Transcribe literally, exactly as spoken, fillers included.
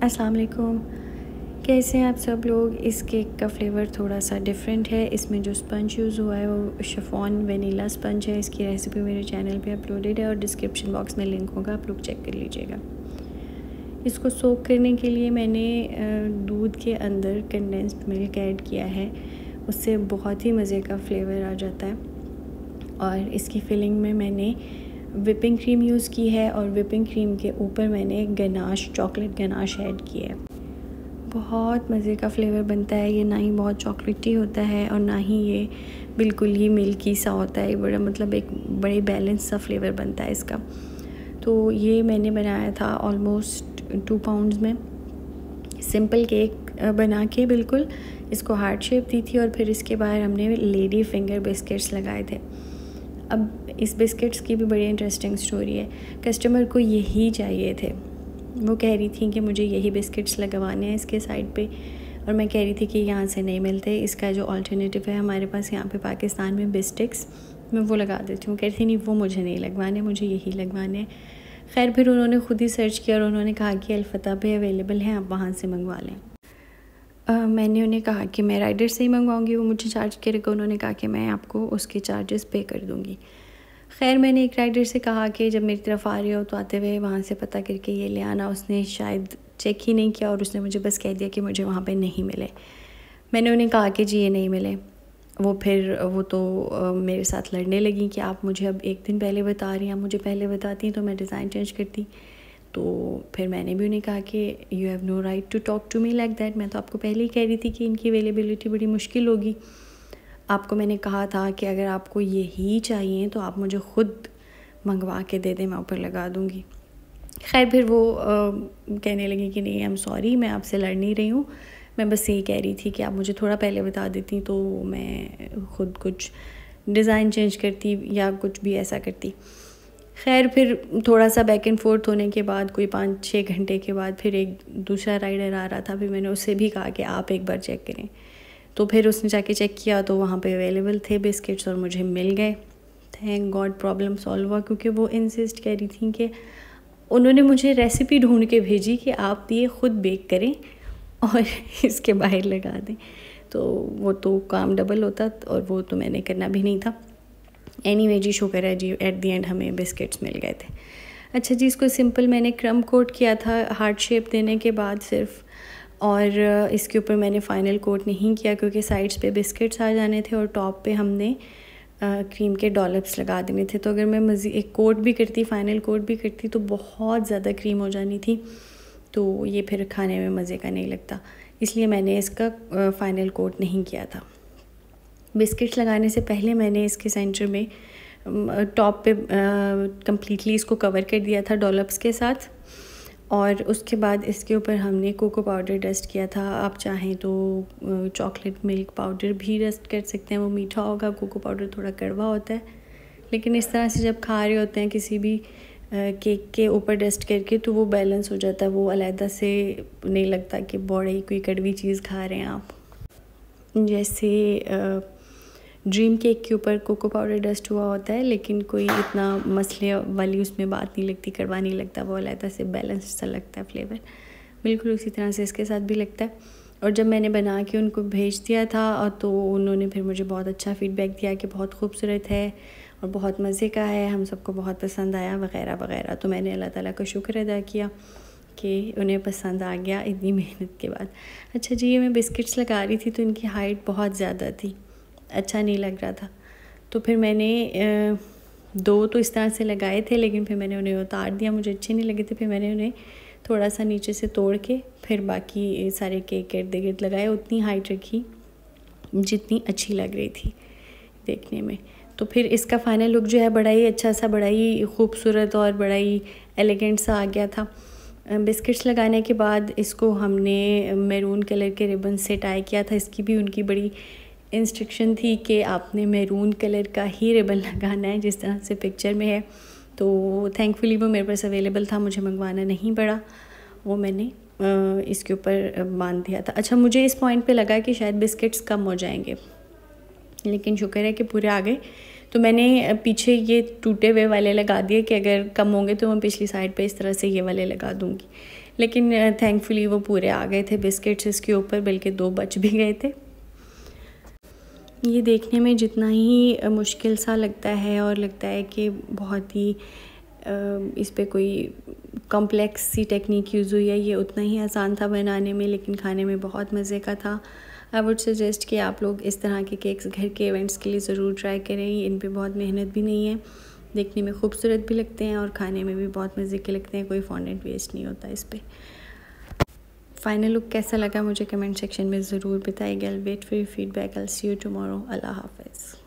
अस्सलाम वालेकुम। कैसे हैं आप सब लोग। इस केक का फ्लेवर थोड़ा सा डिफरेंट है। इसमें जो स्पंज यूज़ हुआ है वो शिफॉन वनीला स्पंज है। इसकी रेसिपी मेरे चैनल पे अपलोडेड है और डिस्क्रिप्शन बॉक्स में लिंक होगा, आप लोग चेक कर लीजिएगा। इसको सोक करने के लिए मैंने दूध के अंदर कंडेंस्ड मिल्क ऐड किया है, उससे बहुत ही मज़े का फ्लेवर आ जाता है। और इसकी फिलिंग में मैंने विपिंग क्रीम यूज़ की है और विपिंग क्रीम के ऊपर मैंने गनाश चॉकलेट गनाश ऐड किया है। बहुत मज़े का फ्लेवर बनता है ये, ना ही बहुत चॉकलेटी होता है और ना ही ये बिल्कुल ही मिल्की सा होता है। बड़ा मतलब एक बड़े बैलेंस सा फ्लेवर बनता है इसका। तो ये मैंने बनाया था ऑलमोस्ट टू पाउंड्स में। सिंपल केक बना के बिल्कुल इसको हार्ट शेप दी थी और फिर इसके बाहर हमने लेडी फिंगर बिस्किट्स लगाए थे। अब इस बिस्किट्स की भी बड़ी इंटरेस्टिंग स्टोरी है। कस्टमर को यही चाहिए थे, वो कह रही थी कि मुझे यही बिस्किट्स लगवाने हैं इसके साइड पे, और मैं कह रही थी कि यहाँ से नहीं मिलते, इसका जो अल्टरनेटिव है हमारे पास यहाँ पे पाकिस्तान में बिस्टिक्स, मैं वो लगा देती हूँ। कह रही थी नहीं वो मुझे नहीं लगवाने, मुझे यही लगवाने हैं। खैर फिर उन्होंने ख़ुद ही सर्च किया और उन्होंने कहा कि अलफता पे अवेलेबल हैं, आप वहाँ से मंगवा लें। Uh, मैंने उन्हें कहा कि मैं राइडर से ही मंगवाऊंगी, वो मुझे चार्ज करेगा। उन्होंने कहा कि मैं आपको उसके चार्जेस पे कर दूंगी। खैर मैंने एक राइडर से कहा कि जब मेरी तरफ आ रहे हो तो आते हुए वहाँ से पता करके ये ले आना। उसने शायद चेक ही नहीं किया और उसने मुझे बस कह दिया कि मुझे वहाँ पे नहीं मिले। मैंने उन्हें कहा कि जी ये नहीं मिले। वो फिर वो तो uh, मेरे साथ लड़ने लगी कि आप मुझे अब एक दिन पहले बता रही हैं, मुझे पहले बताती तो मैं डिज़ाइन चेंज करती। तो फिर मैंने भी उन्हें कहा कि you have no right to talk to me like that. मैं तो आपको पहले ही कह रही थी कि इनकी अवेलेबिलिटी बड़ी मुश्किल होगी। आपको मैंने कहा था कि अगर आपको यही चाहिए तो आप मुझे ख़ुद मंगवा के दे दें, मैं ऊपर लगा दूँगी। खैर फिर वो आ, कहने लगी कि नहीं आई एम सॉरी, मैं आपसे लड़ नहीं रही हूँ, मैं बस यही कह रही थी कि आप मुझे थोड़ा पहले बता देती तो मैं ख़ुद कुछ डिज़ाइन चेंज करती या कुछ भी ऐसा करती। खैर फिर थोड़ा सा बैक एंड फोर्थ होने के बाद कोई पाँच छः घंटे के बाद फिर एक दूसरा राइडर आ रहा था। फिर मैंने उससे भी कहा कि आप एक बार चेक करें। तो फिर उसने जाके चेक किया तो वहाँ पे अवेलेबल थे बिस्किट्स और मुझे मिल गए। थैंक गॉड प्रॉब्लम सॉल्व हुआ, क्योंकि वो इंसिस्ट कह रही थी कि उन्होंने मुझे रेसिपी ढूंढ के भेजी कि आप ये ख़ुद बेक करें और इसके बाहर लगा दें। तो वो तो काम डबल होता और वो तो मैंने करना भी नहीं था। एनीवे जी शुक्र है जी, एट दी एंड हमें बिस्किट्स मिल गए थे। अच्छा जी, इसको सिंपल मैंने क्रम कोट किया था हार्ट शेप देने के बाद सिर्फ, और इसके ऊपर मैंने फ़ाइनल कोट नहीं किया क्योंकि साइड्स पे बिस्किट्स आ जाने थे और टॉप पे हमने क्रीम के डॉलप्स लगा देने थे। तो अगर मैं मज़ीद एक कोट भी करती, फ़ाइनल कोट भी करती तो बहुत ज़्यादा क्रीम हो जानी थी, तो ये फिर खाने में मज़े का नहीं लगता, इसलिए मैंने इसका फ़ाइनल कोट नहीं किया था। बिस्किट्स लगाने से पहले मैंने इसके सेंटर में टॉप पे कम्प्लीटली इसको कवर कर दिया था डॉलप्स के साथ, और उसके बाद इसके ऊपर हमने कोको पाउडर डस्ट किया था। आप चाहें तो चॉकलेट मिल्क पाउडर भी डस्ट कर सकते हैं, वो मीठा होगा, कोको पाउडर थोड़ा कड़वा होता है। लेकिन इस तरह से जब खा रहे होते हैं किसी भी केक के ऊपर डस्ट करके तो वो बैलेंस हो जाता है, वो अलहदा से नहीं लगता कि बड़ी कोई कड़वी चीज़ खा रहे हैं आप। जैसे ड्रीम केक के ऊपर कोको पाउडर डस्ट हुआ होता है लेकिन कोई इतना मसले वाली उसमें बात नहीं लगती, कड़वा नहीं लगता, वो अलग से बैलेंस सा लगता है फ्लेवर। बिल्कुल उसी तरह से इसके साथ भी लगता है। और जब मैंने बना के उनको भेज दिया था और तो उन्होंने फिर मुझे बहुत अच्छा फ़ीडबैक दिया कि बहुत खूबसूरत है और बहुत मज़े का है, हम सबको बहुत पसंद आया वग़ैरह वग़ैरह। तो मैंने अल्लाह ताला का शुक्र अदा किया कि उन्हें पसंद आ गया इतनी मेहनत के बाद। अच्छा जी, ये मैं बिस्किट्स लगा रही थी तो इनकी हाइट बहुत ज़्यादा थी, अच्छा नहीं लग रहा था। तो फिर मैंने दो तो इस तरह से लगाए थे लेकिन फिर मैंने उन्हें उतार दिया, मुझे अच्छे नहीं लगे थे। फिर मैंने उन्हें थोड़ा सा नीचे से तोड़ के फिर बाकी सारे केक के इर्द गिर्द लगाए, उतनी हाइट रखी जितनी अच्छी लग रही थी देखने में। तो फिर इसका फ़ाइनल लुक जो है बड़ा ही अच्छा सा, बड़ा ही खूबसूरत और बड़ा ही एलिगेंट सा आ गया था। बिस्किट्स लगाने के बाद इसको हमने मैरून कलर के रिबन से टाई किया था। इसकी भी उनकी बड़ी इंस्ट्रक्शन थी कि आपने मैरून कलर का ही रिबन लगाना है जिस तरह से पिक्चर में है। तो थैंकफुली वो मेरे पास अवेलेबल था, मुझे मंगवाना नहीं पड़ा, वो मैंने इसके ऊपर बांध दिया था। अच्छा, मुझे इस पॉइंट पे लगा कि शायद बिस्किट्स कम हो जाएंगे लेकिन शुक्र है कि पूरे आ गए। तो मैंने पीछे ये टूटे हुए वाले लगा दिए कि अगर कम होंगे तो मैं पिछली साइड पे इस तरह से ये वाले लगा दूँगी। लेकिन थैंकफुली वो पूरे आ गए थे बिस्किट्स इसके ऊपर, बल्कि दो बच भी गए थे। ये देखने में जितना ही मुश्किल सा लगता है और लगता है कि बहुत ही इस पे कोई कॉम्प्लेक्स सी टेक्निक यूज़ हुई है, ये उतना ही आसान था बनाने में, लेकिन खाने में बहुत मज़े का था। आई वुड सजेस्ट कि आप लोग इस तरह के केक्स घर के इवेंट्स के लिए ज़रूर ट्राई करें। इन पे बहुत मेहनत भी नहीं है, देखने में खूबसूरत भी लगते हैं और खाने में भी बहुत मज़े के लगते हैं, कोई फॉन्डेंट वेस्ट नहीं होता इस पर। फाइनल लुक कैसा लगा मुझे कमेंट सेक्शन में ज़रूर बताइएगा। I wait for your feedback. I will see you tomorrow. अल्लाह हाफ़िज़।